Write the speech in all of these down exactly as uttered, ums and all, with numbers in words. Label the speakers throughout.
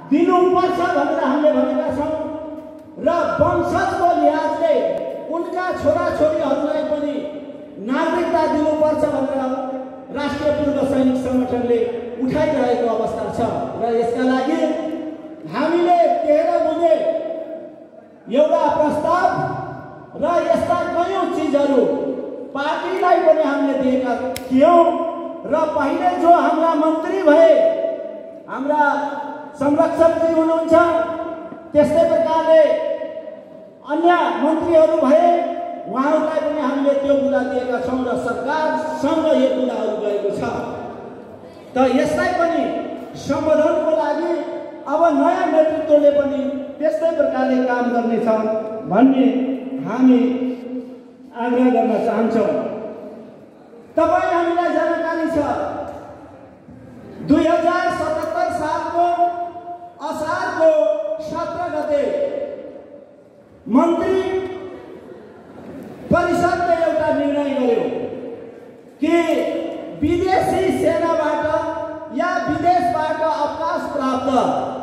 Speaker 1: दिनुपर्छ भनेर हामीले भनेका छौँ र वंशजको लिहाजले उनका छोराछोरीहरूलाई पनि नागरिकता दिनुपर्छ भनेर राष्ट्रिय पूर्व सैनिक संगठनले उठाइरहेको अवस्था छ र यसका लागि हामीले तेह्र बुँदे एउटा प्रस्ताव र यस्ता कयौं चिजहरू पार्टीलाई पनि हामीले दिएका थियौं र पहिले जो हाम्रा मन्त्री भए हाम्रा संरक्षकजी हुनुहुन्छ त्यस्तै प्रकारले अन्य मन्त्रीहरू भए उहाँहरूलाई पनि हामीले त्यो कुरा दिएका छौँ र सरकारसँग यो कुराहरू गएको छ। त यसलाई पनि सम्बोधनको लागि अब नयाँ नेतृत्वले पनि त्यस्तै प्रकारले काम गर्नेछ भन्ने हामी आग्रह गर्न चाहन्छौँ। तपाईँ हामीलाई जानकारी छ दुई हजार सतहत्तर सालको असारको सत्र गते मन्त्री परिषदले एउटा निर्णय गर्यो कि विदेशी सेनाबाट या विदेशबाट अवकाश प्राप्त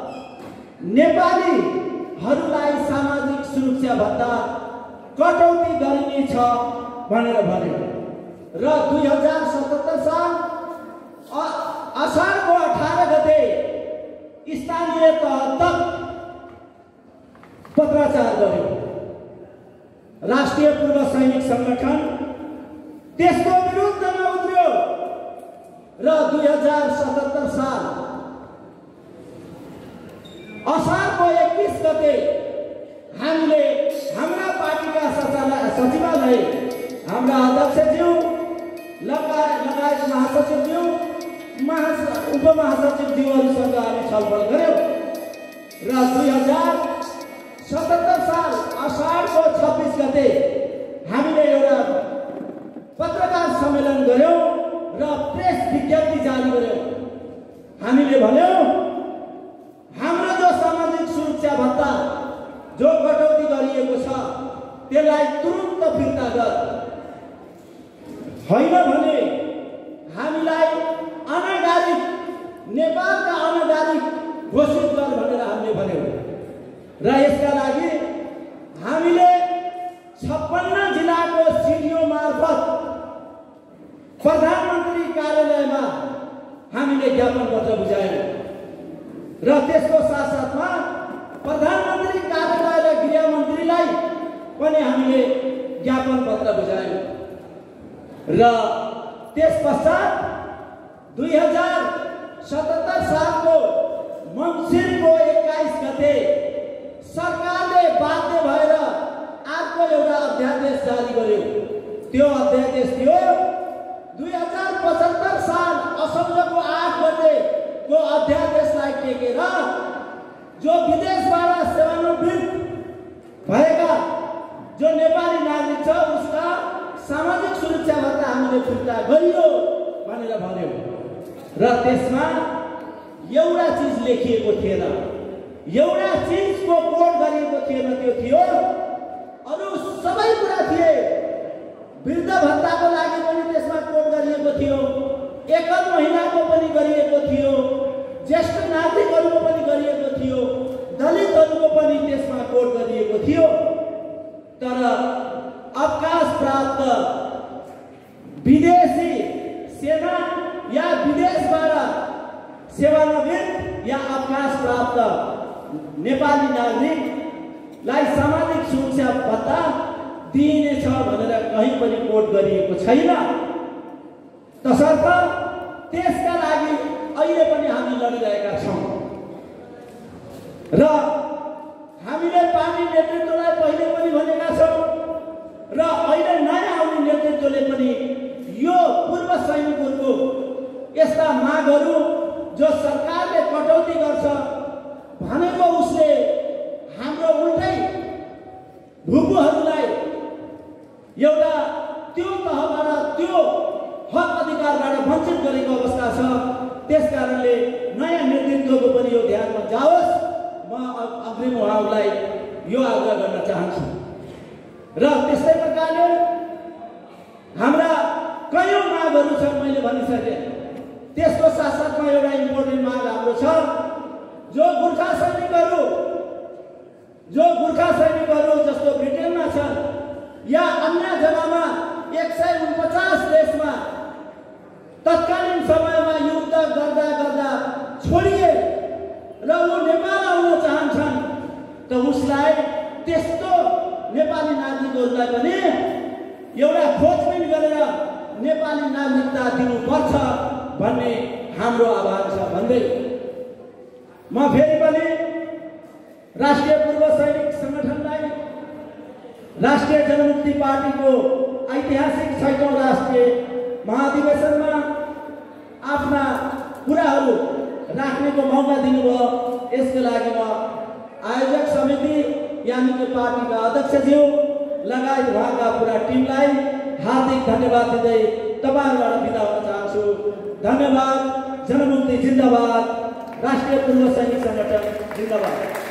Speaker 1: नेपालीहरूलाई सामाजिक सुरक्षा भत्ता कटौती गरिनेछ भनेर भन्यो र दुई हजार सतहत्तर साल असारको अठार गते स्थानीय तह तक पत्राचार गर्यो। राष्ट्रिय पूर्व सैनिक संगठन त्यसको विरुद्धमा उत्रियो र दुई हजार सतहत्तर साल असारको एक्कीस गते हामीले हाम्रा पार्टीका सचिवालय हाम्रा अध्यक्षज्यू लगायत लगायत महासचिवज्यू महा उपमहासचिवज्यूहरूसँग हामी छलफल गर्यौं र दुई हजार सतहत्तर साल असारको छब्बीस गते हामीले एउटा पत्रकार सम्मेलन गर्यौं र प्रेस विज्ञप्ति जारी गर्यौं। हामीले भन्यौं हाम्रो जो सामाजिक सुरक्षा भत्ता जो कटौती गरिएको छ त्यसलाई तुरुन्त फिर्ता गर, होइन भने हामीलाई अनागारिक नेपालका अनागारिक घोषित गर भनेर हामीले भन्यौं र यसका लागि हामीले छप्पन्न जिल्लाको सिडिओ मार्फत प्रधानमन्त्री कार्यालयमा हामीले ज्ञापन पत्र बुझायौं र त्यसको साथसाथमा प्रधानमन्त्री कार्यालय र गृहमन्त्रीलाई पनि हामीले ज्ञापन पत्र बुझायौं र त्यस पश्चात दुई हजार सतहत्तर सालको मङ्सिरको एक्काइस गते सरकारले बाध्य भएर अर्को एउटा अध्यादेश जारी गर्यो। त्यो अध्यादेश थियो दुई हजार पचहत्तर साल असोजको आठ गतेको अध्यादेशलाई टेकेर जो विदेशबाट सेवानिवृत्त भएका जो नेपाली नागरिक छ उसका सामाजिक सुरक्षा भत्ता हामीले फिर्ता गरियो भनेर भन्यो र त्यसमा एउटा चिज लेखिएको थिएन, एउटा चिजको कोड गरिएको थिएन। त्यो थियो अरु सबै कुरा थिए, वृद्ध भत्ताको लागि पनि त्यसमा कोड गरिएको थियो, एकल महिलाको पनि गरिएको थियो, ज्येष्ठ नागरिकहरूको पनि गरिएको थियो, दलितहरूको पनि त्यसमा कोड गरिएको थियो। तर अवकाश प्राप्त विदेशी सेना या विदेशबाट सेवानिवृत्त या अवकाश प्राप्त नेपाली नागरिकलाई सामाजिक सुरक्षा भत्ता दिइनेछ भनेर कहीँ पनि कोड गरिएको छैन। तसर्थ त्यसका लागि अहिले पनि हामी लडिरहेका छौँ र हामीले पार्टी नेतृत्वलाई पहिले पनि भनेका छौँ र अहिले नयाँ आउने नेतृत्वले पनि यो पूर्व सैनिकहरूको यस्ता मागहरू जो सरकारले कटौती गर्छ भनेको उसले हाम्रो उल्टै भूपुहरूलाई एउटा त्यो तहबाट त्यो हक अधिकारबाट वञ्चित गरेको अवस्था छ। त्यसकारणले नयाँ नेतृत्वको पनि यो ध्यानमा जाओस्। म अग्रिम उहाँहरूलाई यो आग्रह गर्न चाहन्छु र त्यस्तै प्रकारले हाम्रा कयौं मागहरू छन्, मैले भनिसकेँ। त्यसको साथसाथमा एउटा इम्पोर्टेन्ट माग हाम्रो छ जो गोर्खा जो गोर्खा सैनिकहरू जस्तो ब्रिटेनमा छन् या अन्य जग्गामा एक सय उनपचास देशमा तत्कालीन समयमा युद्ध गर्दा गर्दा छोडिए र ऊ नेपाल आउन चाहन्छन् त उसलाई त्यस्तो नेपाली नागरिकहरूलाई पनि एउटा खोजबिन गरेर नेपाली नागरिकता दिनुपर्छ भन्ने हाम्रो आह्वान छ भन्दै म फेरि पनि राष्ट्रिय पूर्व सैनिक संगठनलाई राष्ट्रिय जनमुक्ति पार्टीको ऐतिहासिक छैटौं राष्ट्रिय महाधिवेशनमा आफ्ना कुराहरू राख्नेको मौका दिनुभयो। यसको लागि म आयोजक समिति यानी कि पार्टीका अध्यक्षज्यू लगायत उहाँका पुरा टिमलाई हार्दिक धन्यवाद दिँदै तपाईहरुबाट बिदा हुन चाहन्छु। धन्यवाद। जनमुक्ति जिन्दाबाद। राष्ट्रिय पूर्व सैनिक संगठन जिन्दाबाद।